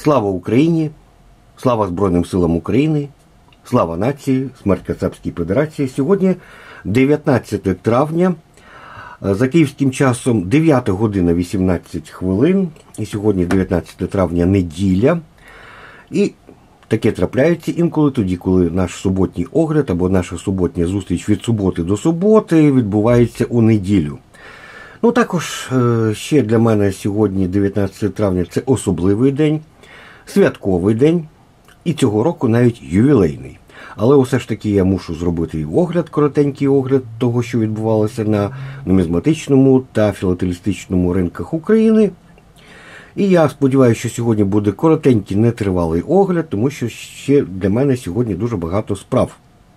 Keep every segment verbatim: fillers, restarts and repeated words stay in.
Слава Україні! Слава Збройним силам України! Слава нації! Смерть Кацапській Федерації! Сьогодні дев'ятнадцяте травня, за київським часом дев'ята година вісімнадцять хвилин, і сьогодні дев'ятнадцяте травня, неділя. І таке трапляється інколи тоді, коли наш суботній огляд або наша суботня зустріч від суботи до суботи відбувається у неділю. Ну, також ще для мене сьогодні, дев'ятнадцяте травня, це особливий день, святковий день, і цього року навіть ювілейний. Але усе ж таки я мушу зробити огляд, коротенький огляд того, що відбувалося на нумізматичному та філателістичному ринках України. І я сподіваюся, що сьогодні буде коротенький, нетривалий огляд, тому що ще для мене сьогодні дуже багато справ.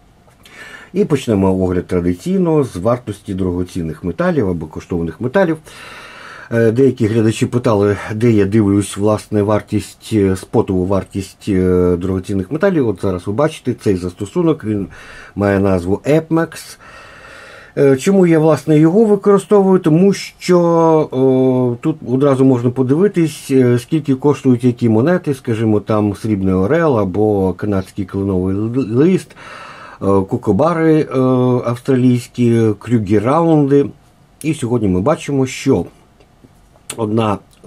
І почнемо огляд традиційно з вартості дорогоцінних металів або коштовних металів. Деякі глядачі питали, де я дивлюсь, власне, вартість, спотову вартість дорогоцінних металів. От зараз ви бачите цей застосунок, він має назву епмекс. Чому я, власне, його використовую? Тому що о, тут одразу можна подивитись, скільки коштують які монети, скажімо, там срібний орел або канадський кленовий лист, кукобари австралійські, крюгер-раунди. І сьогодні ми бачимо, що одна е,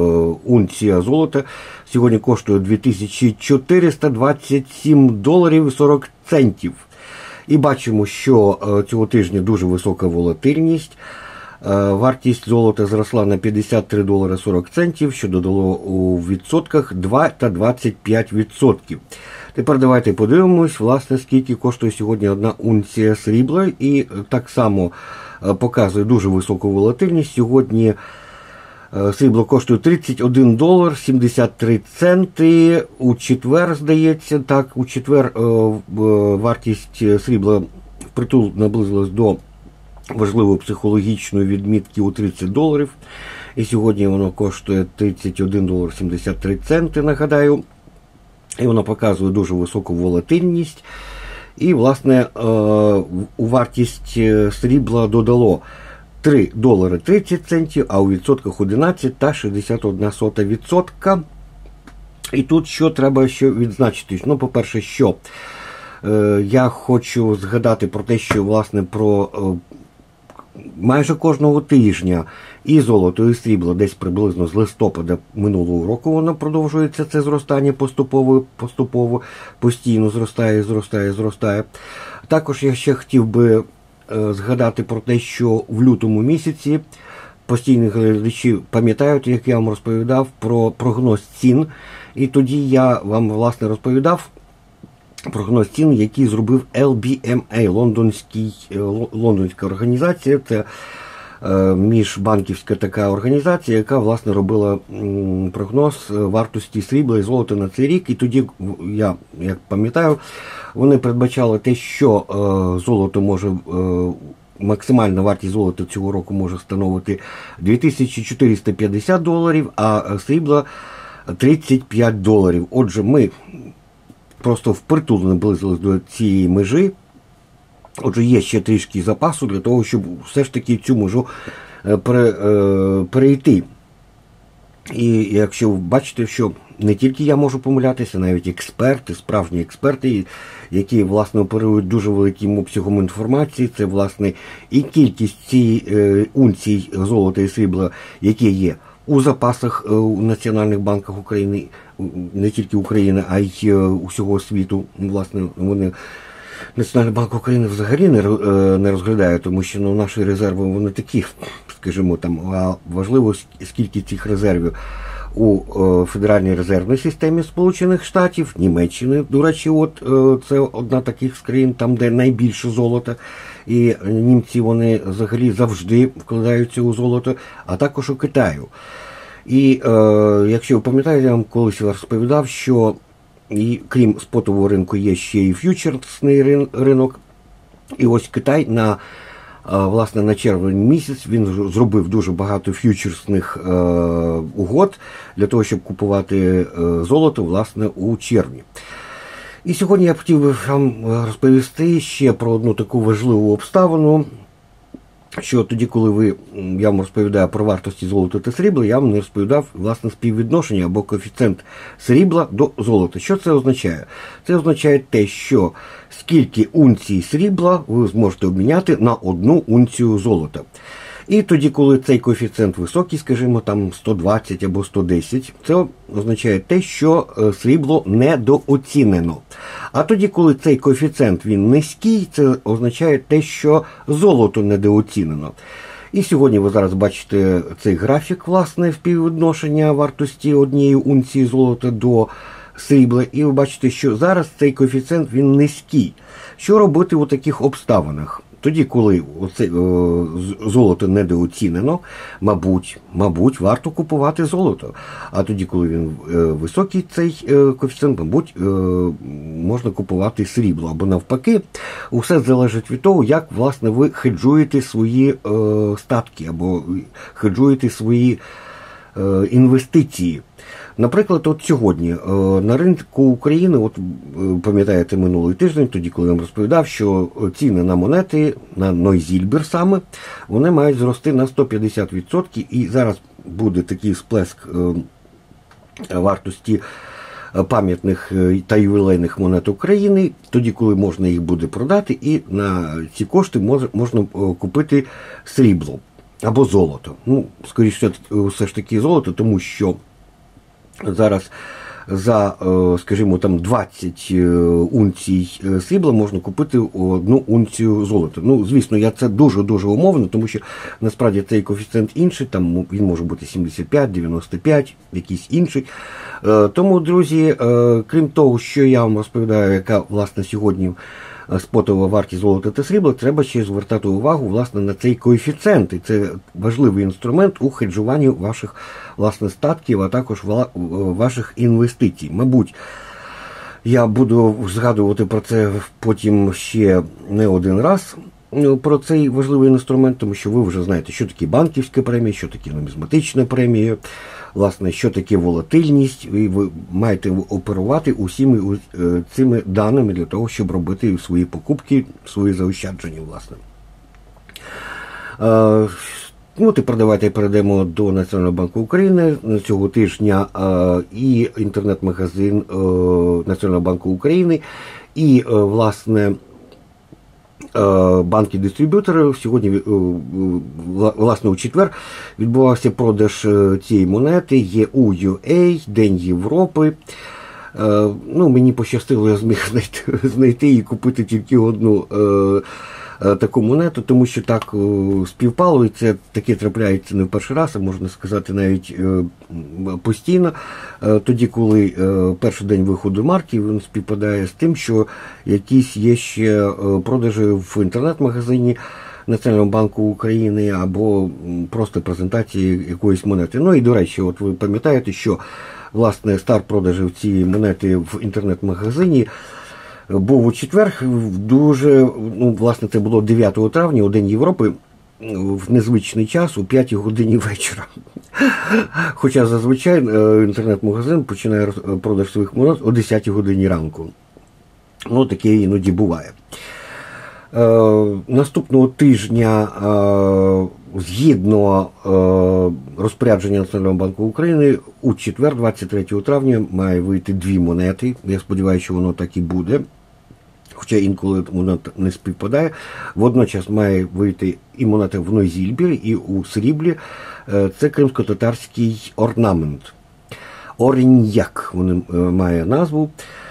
унція золота сьогодні коштує дві тисячі чотириста двадцять сім доларів сорок центів. І бачимо, що е, цього тижня дуже висока волатильність. Е, вартість золота зросла на п'ятдесят три долари сорок центів, що додало у відсотках два та двадцять п'ять відсотків. Тепер давайте подивимось, власне, скільки коштує сьогодні одна унція срібла. І так само е, показує дуже високу волатильність. Сьогодні срібло коштує тридцять один долар сімдесят три центи. У четвер, здається, так, у четвер е, вартість срібла впритул наблизилась до важливої психологічної відмітки у тридцять доларів. І сьогодні воно коштує тридцять один долар сімдесят три центи, нагадаю. І воно показує дуже високу волатильність. І, власне, е, у вартість срібла додало три долари тридцять центів, а у відсотках одинадцять та шістдесят одна сота відсотка. І тут що треба ще відзначити? Ну, по-перше, що е, я хочу згадати про те, що, власне, про е, майже кожного тижня і золото, і срібло десь приблизно з листопада минулого року воно продовжується, це зростання поступово, поступово, постійно зростає, зростає, зростає. Також я ще хотів би згадати про те, що в лютому місяці постійні глядачі пам'ятають, як я вам розповідав про прогноз цін. І тоді я вам, власне, розповідав прогноз цін, який зробив ел бі ем ей, лондонський, лондонська організація. Це е, міжбанківська така організація, яка, власне, робила м, прогноз вартості срібла і золота на цей рік. І тоді, я, як пам'ятаю, вони передбачали те, що е, золото може, е, максимальна вартість золота цього року може становити дві тисячі чотириста п'ятдесят доларів, а срібла тридцять п'ять доларів. Отже, ми просто впритул наблизились до цієї межі. Отже, є ще трішки запасу для того, щоб все ж таки цю межу е, пере, е, перейти. І якщо ви бачите, що не тільки я можу помилятися, навіть експерти, справжні експерти, які, власне, оперують дуже великим обсягом інформації, це, власне, і кількість цієї е, унцій золота і срібла, які є у запасах е, у Національних банках України, не тільки України, а й е, усього світу. Власне, вони Національний банк України взагалі не, е, не розглядає, тому що ну, наші резерви, вони такі, скажімо, там, а важливо, скільки цих резервів у е, Федеральній резервній системі Сполучених Штатів, Німеччини, до речі, от е, це одна таких з країн, там, де найбільше золота, і німці, вони взагалі завжди вкладаються у золото, а також у Китаю. І е, якщо ви пам'ятаєте, я вам колись розповідав, що і крім спотового ринку є ще і ф'ючерсний ринок. І ось Китай на, власне, на червень місяць він зробив дуже багато ф'ючерсних е, угод для того, щоб купувати е, золото, власне, у червні. І сьогодні я б хотів би вам розповісти ще про одну таку важливу обставину. що тоді, коли ви, я вам розповідаю про вартості золота та срібла, я вам не розповідав, власне, співвідношення або коефіцієнт срібла до золота. Що це означає? Це означає те, що скільки унцій срібла ви зможете обміняти на одну унцію золота. І тоді, коли цей коефіцієнт високий, скажімо, там сто двадцять або сто десять, це означає те, що срібло недооцінено. А тоді, коли цей коефіцієнт він низький, це означає те, що золото недооцінено. І сьогодні ви зараз бачите цей графік, власне, співвідношення вартості однієї унції золота до срібла, і ви бачите, що зараз цей коефіцієнт він низький. Що робити у таких обставинах? Тоді, коли оце, о, золото недооцінено, мабуть, мабуть, варто купувати золото. А тоді, коли він е, високий, цей е, коефіцієнт, мабуть, е, можна купувати срібло. Або навпаки, усе залежить від того, як, власне, ви хеджуєте свої е, статки, або хеджуєте свої е, інвестиції. Наприклад, от сьогодні на ринку України, от пам'ятаєте минулий тиждень, тоді, коли я вам розповідав, що ціни на монети, на Нойзільбер саме, вони мають зрости на сто п'ятдесят відсотків, і зараз буде такий сплеск вартості пам'ятних та ювілейних монет України, тоді, коли можна їх буде продати, і на ці кошти можна купити срібло або золото. Ну, скоріше, все ж таки золото, тому що зараз за, скажімо, там двадцять унцій срібла можна купити одну унцію золота. Ну, звісно, я це дуже-дуже умовно, тому що насправді цей коефіцієнт інший, там він може бути сімдесят п'ять, дев'яносто п'ять, якийсь інший. Тому, друзі, крім того, що я вам розповідаю, яка, власне, сьогодні спотова вартість золота та срібла, треба ще звертати увагу, власне, на цей коефіцієнт. І це важливий інструмент у хеджуванні ваших, власне, статків, а також ваших інвестицій. Мабуть, я буду згадувати про це потім ще не один раз, про цей важливий інструмент, тому що ви вже знаєте, що таке банківська премія, що таке нумізматична премія, власне, що таке волатильність, і ви маєте оперувати усіми цими даними для того, щоб робити свої покупки, свої заощадження, власне. Ну, тепер давайте перейдемо до Національного банку України. Цього тижня і інтернет-магазин Національного банку України, і, власне, банки-дистриб'ютори. Сьогодні, власне, у четвер відбувався продаж цієї монети є у ю ей, День Європи. Ну, мені пощастило, я зміг знайти, знайти і купити тільки одну таку монету, тому що так співпало, і це таке трапляється не в перший раз, а можна сказати навіть постійно. Тоді, коли перший день виходу марки, він співпадає з тим, що якісь є ще продажі в інтернет-магазині Національного банку України або просто презентації якоїсь монети. Ну і, до речі, от ви пам'ятаєте, що, власне, старт продажів цієї монети в інтернет-магазині був у четвер, дуже, ну, власне, це було дев'ятого травня, у День Європи, в незвичний час, у п'ятій годині вечора. Хоча зазвичай інтернет-магазин починає продаж своїх монет о десятій годині ранку. Ну, таке іноді буває. Е, наступного тижня, е, згідно е, розпорядження Національного банку України, у четвер, двадцять третього травня, має вийти дві монети. Я сподіваюся, що воно так і буде. Хоча інколи воно не співпадає. Водночас має вийти і монета в Нойзільбері, і у сріблі. Е, це кримсько-татарський орнамент. Оріньяк він має назву.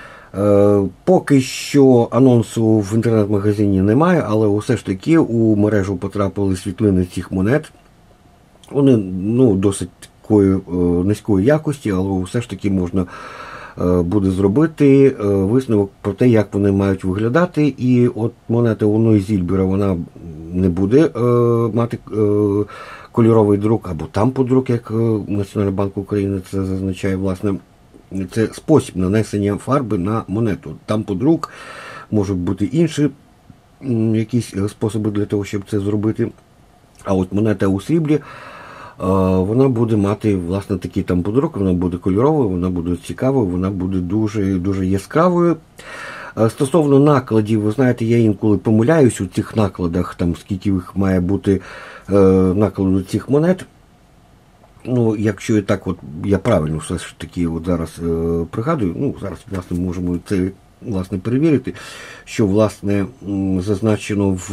Поки що анонсу в інтернет-магазині немає, але все ж таки у мережу потрапили світлини цих монет. Вони, ну, досить такої низької якості, але все ж таки можна буде зробити висновок про те, як вони мають виглядати. І от монета у Нойзільбера, вона не буде мати кольоровий друк або тамподрук, як Національний банк України це зазначає, власне. Це спосіб нанесення фарби на монету. Там подрук, можуть бути інші якісь способи для того, щоб це зробити. А от монета у сріблі, вона буде мати, власне, такий там подрук, вона буде кольоровою, вона буде цікавою, вона буде дуже, дуже яскравою. Стосовно накладів, ви знаєте, я інколи помиляюсь у цих накладах, там скільки їх має бути накладу цих монет. Ну, якщо і так, от я правильно все ж таки от зараз е, пригадую, ну, зараз, власне, можемо це, власне, перевірити, що, власне, зазначено в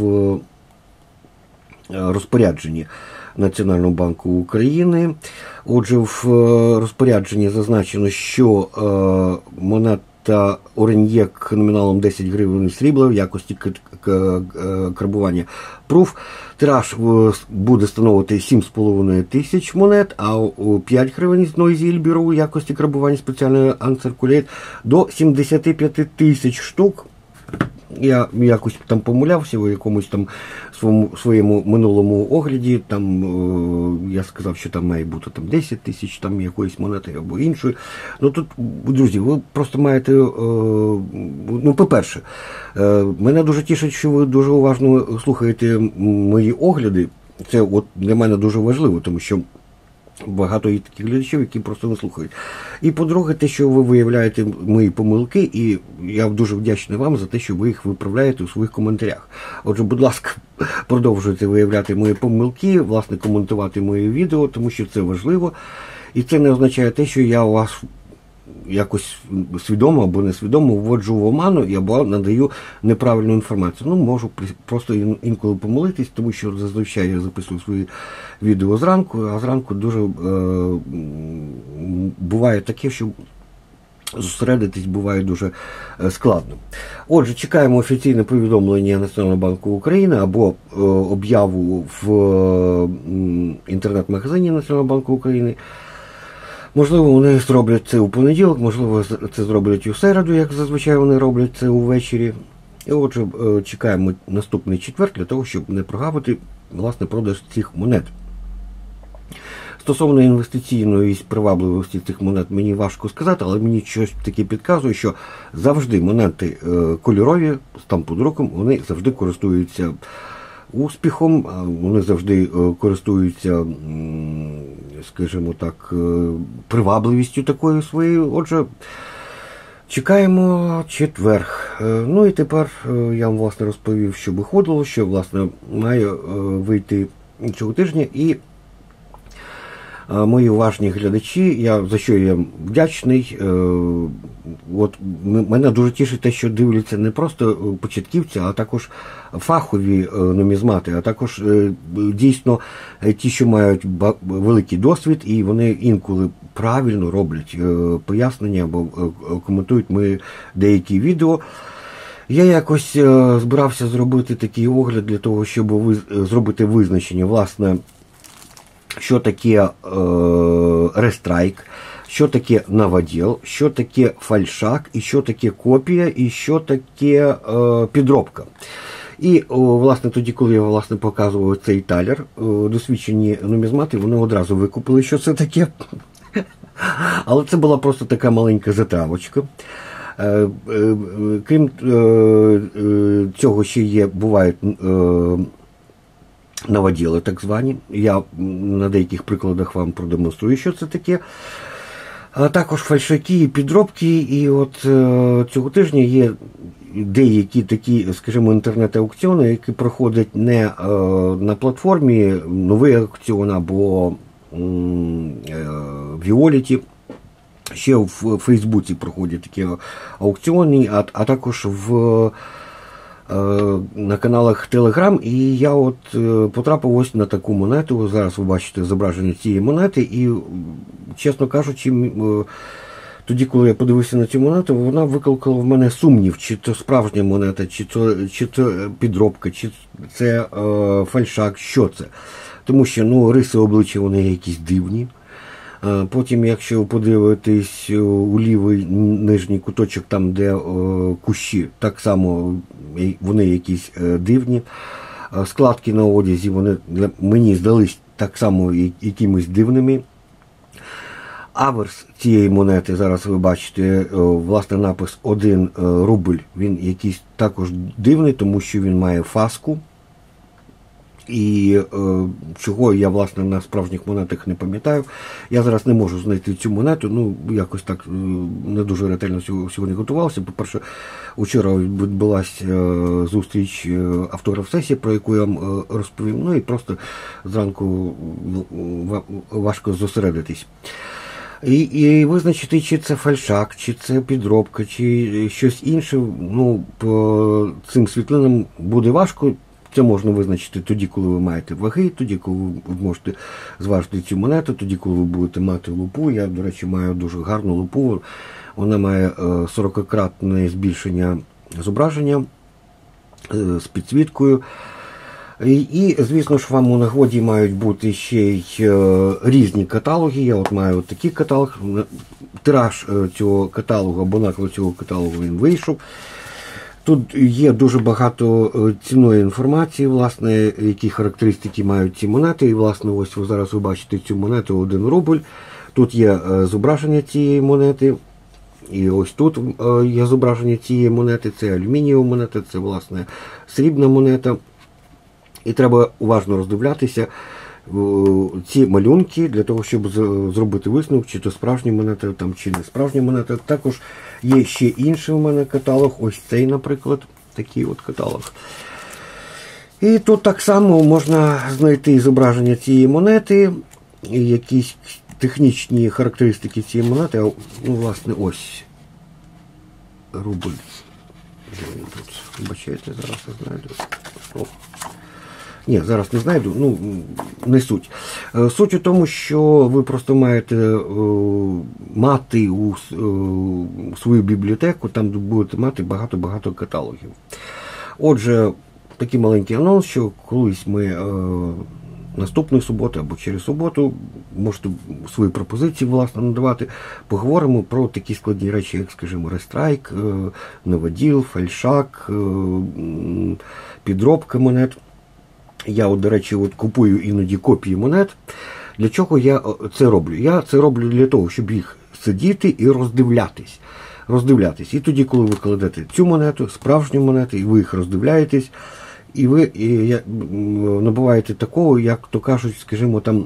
розпорядженні Національного банку України. Отже, в розпорядженні зазначено, що е, монета Ореньєк номіналом десять гривень срібла в якості карбування пруф. Тираж буде становити сім з половиною тисяч монет, а п'ять гривень з Noisy Hill Bureau в якості карбування спеціальної Uncirculate до сімдесят п'ять тисяч штук. Я якось там помилявся у якомусь там своєму, своєму минулому огляді, там е, я сказав, що там має бути там десять тисяч там якоїсь монети або іншої. Ну тут, друзі, ви просто маєте, е, ну, по-перше, е, мене дуже тішить, що ви дуже уважно слухаєте мої огляди. Це от для мене дуже важливо, тому що багато є таких глядачів, які просто не слухають. І, по-друге, те, що ви виявляєте мої помилки, і я дуже вдячний вам за те, що ви їх виправляєте у своїх коментарях. Отже, будь ласка, продовжуйте виявляти мої помилки, власне, коментувати мої відео, тому що це важливо. І це не означає те, що я у вас якось свідомо або несвідомо вводжу в оману або надаю неправильну інформацію. Ну, можу просто інколи помилитись, тому що зазвичай я записую свої відео зранку, а зранку дуже е, буває таке, що зосередитись буває дуже складно. Отже, чекаємо офіційне повідомлення Національного банку України або е, об'яву в е, інтернет-магазині Національного банку України. Можливо, вони зроблять це у понеділок, можливо, це зроблять у середу, як зазвичай вони роблять це увечері. І отже, чекаємо наступний четвер для того, щоб не прогавити, власне, продаж цих монет. Стосовно інвестиційної привабливості цих монет мені важко сказати, але мені щось таке підказує, що завжди монети кольорові, з тамподруком, вони завжди користуються успіхом, вони завжди користуються, скажімо так, привабливістю такою своєю. Отже, чекаємо четвер. Ну і тепер я вам, власне, розповів, що виходило, що, власне, має вийти цього тижня. І мої уважні глядачі, я, за що я вдячний, от мене дуже тішить те, що дивляться не просто початківці, а також фахові нумізмати, а також дійсно ті, що мають великий досвід, і вони інколи правильно роблять пояснення або коментують ми деякі відео. Я якось збирався зробити такий огляд для того, щоб зробити визначення, власне, що таке е, рестрайк, що таке новоділ, що таке фальшак, і що таке копія, і що таке е, підробка. І, о, власне, тоді, коли я, власне, показував цей талер, о, досвідчені нумізмати, вони одразу викупили, що це таке. Але це була просто така маленька затравочка. Е, е, крім е, е, цього, ще є, бувають е, новоділи, так звані. Я на деяких прикладах вам продемонструю, що це таке. А також фальшаки і підробки. І от е, цього тижня є деякі такі, скажімо, інтернет-аукціони, які проходять не е, на платформі новий аукціон або е, Віоліті. Ще в Фейсбуці проходять такі аукціони, а, а також в на каналах Telegram, і я от потрапив ось на таку монету. Зараз ви бачите зображення цієї монети, і, чесно кажучи, тоді, коли я подивився на цю монету, вона викликала в мене сумнів, чи це справжня монета, чи це, чи це підробка, чи це е, фальшак, що це. Тому що, ну, риси обличчя, вони якісь дивні. Потім, якщо подивитись у лівий нижній куточок, там, де о, кущі, так само вони якісь е, дивні. Складки на одязі, вони для мені здались так само якимись дивними. Аверс цієї монети, зараз ви бачите, о, власне, напис один рубль, він якийсь також дивний, тому що він має фаску. І е, чого я, власне, на справжніх монетах не пам'ятаю. Я зараз не можу знайти цю монету, ну, якось так не дуже ретельно сьогодні готувався. По-перше, вчора відбулася е, зустріч авторів сесії, про яку я вам е, розповім, ну і просто зранку важко зосередитись. І, і визначити, чи це фальшак, чи це підробка, чи щось інше, ну, по цим світлинам буде важко. Це можна визначити тоді, коли ви маєте ваги, тоді, коли ви можете зважити цю монету, тоді, коли ви будете мати лупу. Я, до речі, маю дуже гарну лупу. Вона має сорокакратне збільшення зображення з підсвіткою. І, і, звісно ж, вам у нагоді мають бути ще й різні каталоги. Я от маю от такий каталог. Тираж цього каталогу або наклад цього каталогу він вийшов. Тут є дуже багато цінної інформації, власне, які характеристики мають ці монети. І, власне, ось ви зараз ви бачите цю монету один рубль. Тут є зображення цієї монети. І ось тут є зображення цієї монети. Це алюмінієва монета, це, власне, срібна монета. І треба уважно роздивлятися ці малюнки для того, щоб зробити висновок, чи то справжня монета, там, чи не справжня монета. Також є ще інший у мене каталог, ось цей, наприклад, такий от каталог. І тут так само можна знайти зображення цієї монети, якісь технічні характеристики цієї монети. Ну, власне, ось рубль. Вибачайте, зараз я знайду. О. Ні, зараз не знайду, ну, не суть. Суть у тому, що ви просто маєте е, мати у, е, свою бібліотеку, там будете мати багато-багато каталогів. Отже, такий маленький анонс, що колись ми е, наступної суботи або через суботу можете свої пропозиції, власне, надавати. Поговоримо про такі складні речі, як, скажімо, рестрайк, е, новоділ, фальшак, е, підробка монет. Я, от, до речі, от купую іноді копії монет. Для чого я це роблю? Я це роблю для того, щоб їх сидіти і роздивлятись. Роздивлятись. І тоді, коли ви кладете цю монету, справжню монету, і ви їх роздивляєтесь, і ви і, набуваєте такого, як то кажуть, скажімо, там,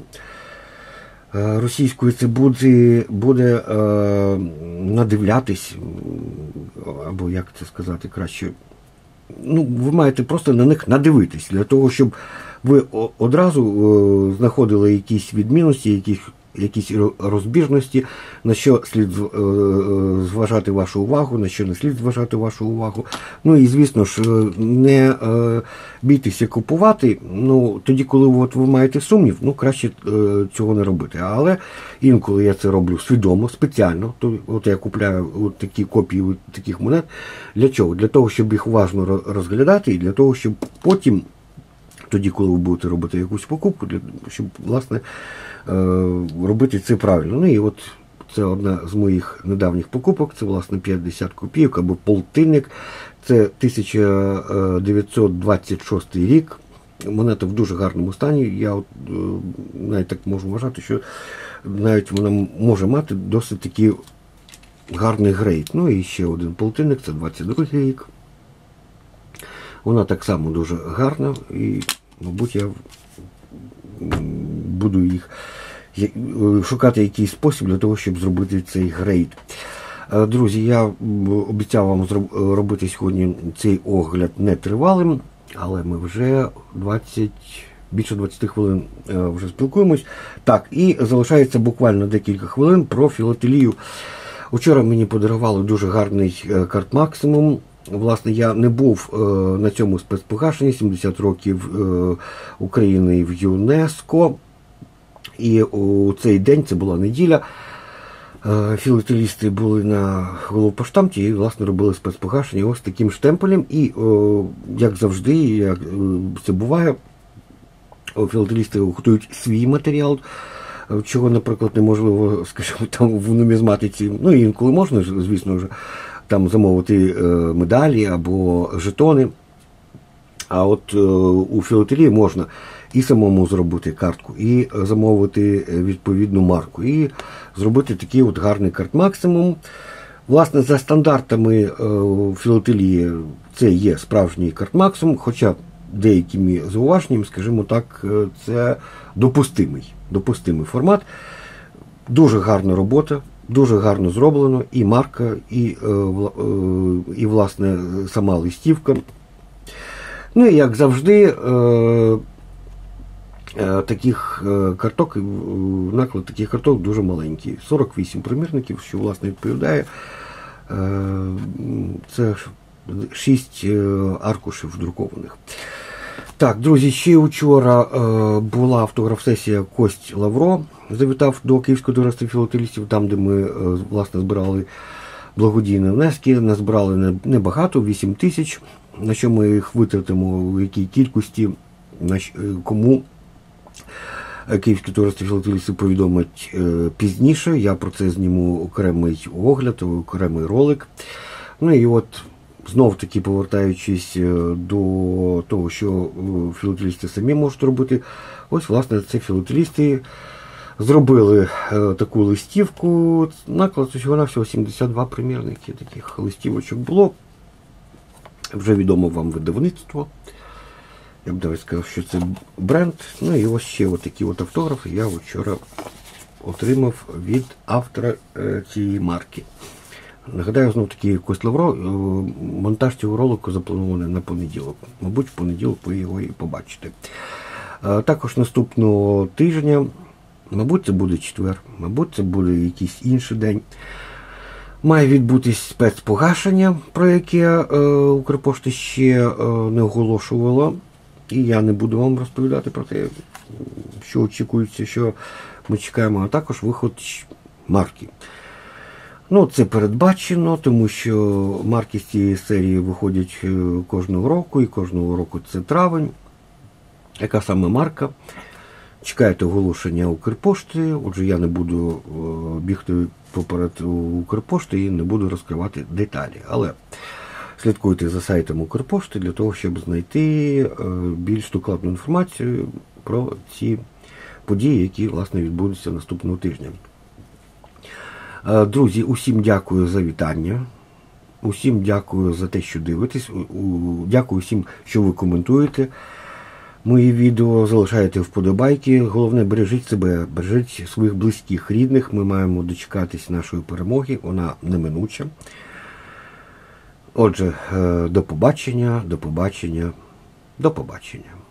російською це буде, буде е, надивлятись, або як це сказати краще, ну, ви маєте просто на них надивитись, для того, щоб ви одразу е, знаходили якісь відмінності, якісь, якісь розбіжності, на що слід е, зважати вашу увагу, на що не слід зважати вашу увагу. Ну і, звісно ж, не е, бійтеся купувати, ну, тоді, коли от ви маєте сумнів, ну, краще е, цього не робити. Але інколи я це роблю свідомо, спеціально. То, от я купляю от такі копії от таких монет. Для чого? Для того, щоб їх уважно розглядати, і для того, щоб потім, тоді, коли ви будете робити якусь покупку, для, щоб, власне, робити це правильно. Ну і от це одна з моїх недавніх покупок, це, власне, п'ятдесят копійок або полтинник. Це тисяча дев'ятсот двадцять шостий рік. Монета в дуже гарному стані. Я от, навіть так можу вважати, що навіть вона може мати досить такий гарний грейд. Ну і ще один полтинник, це двадцять другий рік. Вона так само дуже гарна і, мабуть, я буду їх шукати якийсь спосіб для того, щоб зробити цей грейд. Друзі, я обіцяв вам робити сьогодні цей огляд нетривалим, але ми вже двадцять, більше двадцять хвилин вже спілкуємось. Так, і залишається буквально декілька хвилин про філателію. Вчора мені подарували дуже гарний карт Максимум. Власне, я не був е, на цьому спецпогашенні, сімдесят років е, України в ЮНЕСКО. І у цей день, це була неділя, е, філателісти були на головпоштамті і, власне, робили спецпогашення ось таким штемпелем. І, е, як завжди, як це буває, філателісти готують свій матеріал, чого, наприклад, неможливо, скажімо, там в нумізматиці, ну, інколи можна, звісно, вже, там замовити е, медалі або жетони. А от е, у філателії можна і самому зробити картку, і замовити відповідну марку, і зробити такий от гарний карт Максимум. Власне, за стандартами е, філателії це є справжній карт Максимум, хоча деякими зауваженнями, скажімо так, це допустимий, допустимий формат. Дуже гарна робота, дуже гарно зроблено, і марка, і, і власне, сама листівка. Ну і, як завжди, таких карток, наклад таких карток дуже маленький. сорок вісім примірників, що, власне, відповідає. Це шість аркушів друкованих. Так, друзі, ще вчора була автограф-сесія Кость Лавро. Завітав до Київського товариства філателістів, там, де ми, власне, збирали благодійні внески. Назбирали небагато, вісім тисяч, на що ми їх витратимо, в якій кількості, кому Київське товариство філателістів повідомить пізніше. Я про це зніму окремий огляд, окремий ролик. Ну і от, знов-таки повертаючись до того, що філателісти самі можуть робити, ось, власне, ці філателісти зробили таку листівку. Наклад усього-навсього сімдесят два примірники таких листівочок було. Вже відомо вам видавництво. Я б навіть сказав, що це бренд. Ну і ось ще от такі от автографи я вчора отримав від автора цієї марки. Нагадаю, знов таки, Кость Лавро, монтаж цього ролику запланований на понеділок. Мабуть, в понеділок ви його і побачите. Також наступного тижня, мабуть, це буде четвер, мабуть, це буде якийсь інший день, має відбутись спецпогашення, про яке Укрпошта ще не оголошувала. І я не буду вам розповідати про те, що очікується, що ми чекаємо, а також виход марки. Ну, це передбачено, тому що марки з цієї серії виходять кожного року, і кожного року це травень. Яка саме марка? Чекайте оголошення Укрпошти, отже, я не буду бігти поперед Укрпошти і не буду розкривати деталі. Але слідкуйте за сайтом Укрпошти для того, щоб знайти більш докладну інформацію про ці події, які, власне, відбудуться наступного тижня. Друзі, усім дякую за вітання, усім дякую за те, що дивитесь, дякую всім, що ви коментуєте мої відео, залишаєте вподобайки. Головне, бережіть себе, бережіть своїх близьких, рідних. Ми маємо дочекатись нашої перемоги, вона неминуча. Отже, до побачення, до побачення, до побачення.